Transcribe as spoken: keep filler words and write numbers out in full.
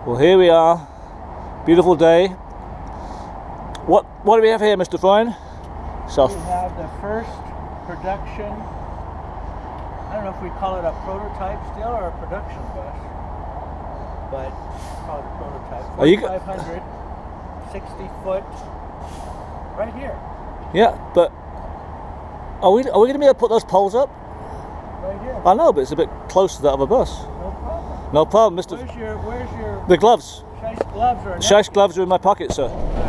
Well, here we are. Beautiful day. What what do we have here, Mister Freund? So we have the first production, I don't know if we call it a prototype still or a production bus, but call it a prototype. forty-five hundred, sixty foot, right here. Yeah, but are we are we going to be able to put those poles up? Right here. I know, but it's a bit close to that other bus. No problem. No problem, Mister Where's your, where's your... The gloves. Shice gloves are... Shice gloves are in my pocket, sir.